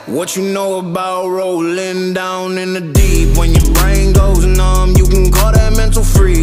What you know about rolling down in the deep? When your brain goes numb, you can call that mental freeze.